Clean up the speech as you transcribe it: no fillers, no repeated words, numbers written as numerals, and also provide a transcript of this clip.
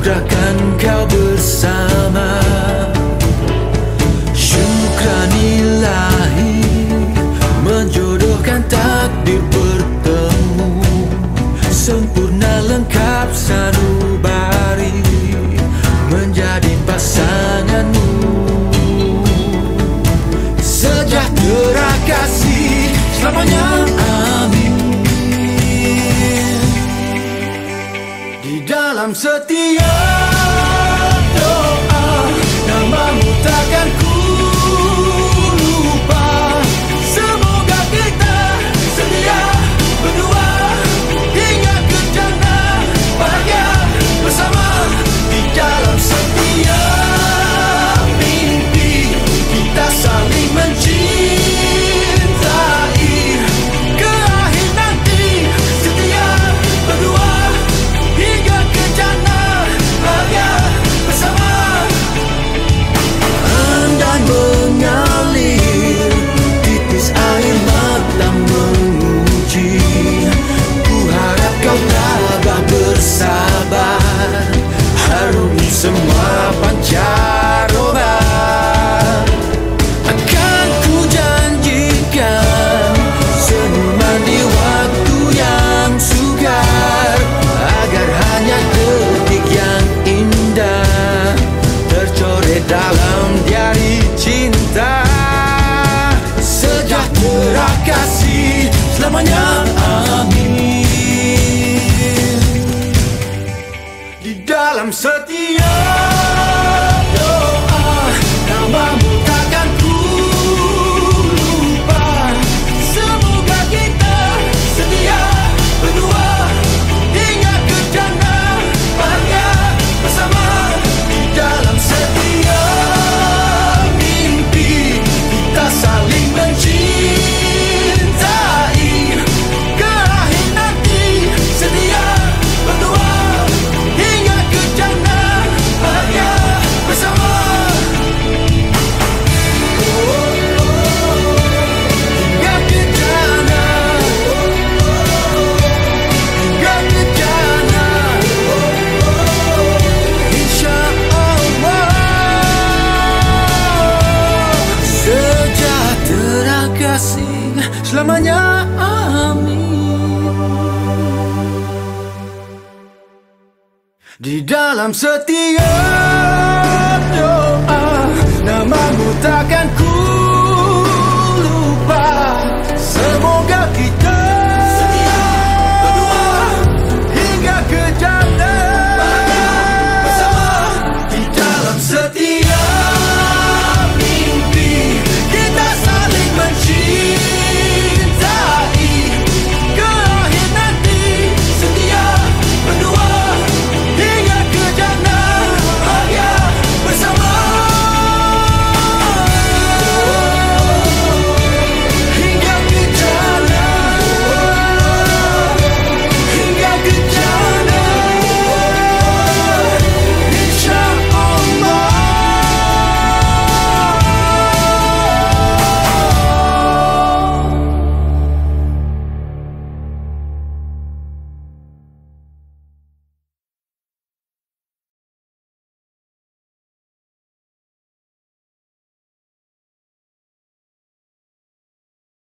anugerahkan kau bersama. Syukran ilahi menjodohkan takdir bertemu, sempurna lengkap sanubari menjadi pasanganmu. Sejahtera kasih selamanya, amin. Di dalam setiap doa namamu takkan ku lupa. Semoga kita setia berdua hingga ke jannah bahagia bersama. Di dalam setiap mimpi kita saling mencintai, ke akhir nanti setia berdua hingga ke jannah bahagia bersama. Andai mengalir titis air mata menguji, ku harap kau tabah bersabar, harungi semua pancaroba. Akan ku janjikan senyuman di waktu yang sukar, agar hanya detik yang indah tercoret dalam diari cinta. Sejahtera kasih selamanya, amin. Di dalam setiap doa namamu takkan ku lupa. Semoga kita setia berdua hingga ke jannah bahagia bersama. Di dalam setiap mimpi kita saling mencintai, ke akhir nanti setia berdua hingga ke jannah bahagia bersama. Hingga ke jannah, hingga ke jannah, insyaallah. Sejahtera kasih selamanya, amin. Di dalam setiap doa namamu takkan ku